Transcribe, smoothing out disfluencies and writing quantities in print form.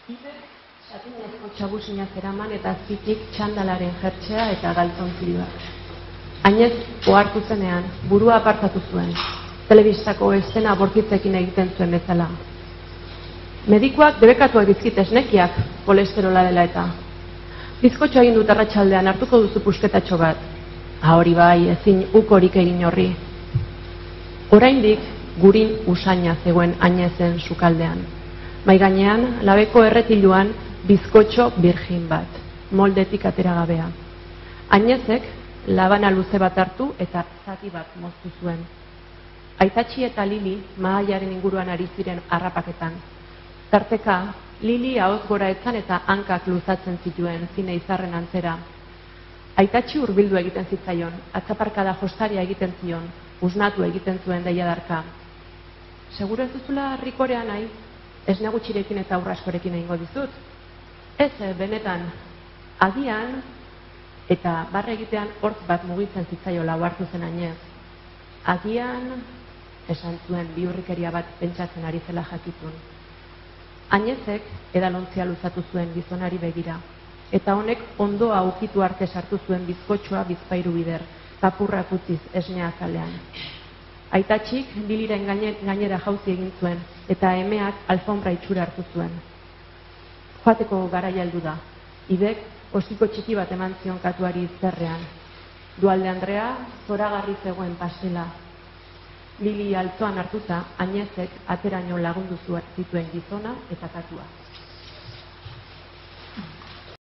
Ibek satinezko txabusina zeraman eta azpitik txandalaren jertxea eta galtzontzilua. Ainez, ohartu zenean, burua apartatu zuen, telebistako eszena bortitzekin egiten zuen bezala. Medikuak debekatuak dizkit esnekiak, kolesterola dela eta. Bizkotxo egin dut arratsaldean, hartuko duzu pusketatxo bat. Hori bai, ezin ukorik egin horri. Oraindik gurin usaina zegoen Ainezen sukaldean. Mai gainean, labeko erretiluan, bizkotxo birgin bat, moldetik ateragabea. Ainezek labana luze bat hartu eta zati bat moztu zuen. Aitatxi eta Lili mahaiaren inguruan ari ziren harrapaketan. Tarteka, Lili ahoz gora etzan eta hankak luzatzen zituen zine izarren antzera. Aitatxi hurbildu egiten zitzaion, atzaparkada jostaria egiten zion, usnatu egiten zuen deiadarka. Seguro ez duzula rikorea nahi? Esne gutxirekin eta urraskorekin egingo dizut. Ez, benetan, agian eta barre egitean hortz bat mugitzen zitzaiola ohartu zen Ainez. Agian, esan zuen bihurrikeria bat pentsatzen ari zela jakitun. Ainezek edalontzia luzatu zuen gizonari begira, eta honek ondoa ukitu arte sartu zuen bizkotxoa bizpairu bider, papurrak utziz esnea azalean. Aitatxik Liliren gainera jauzi egin zuen, eta emeak alfombra itxura hartu zuen. Joateko garaia heldu da. Ibek ostiko txiki bat eman zion Katuari zerrean. Dualde Andrea zoragarri zegoen pastela. Lili altzoan hartuta, Ainezek ateraino lagundu zituen gizona eta Katua.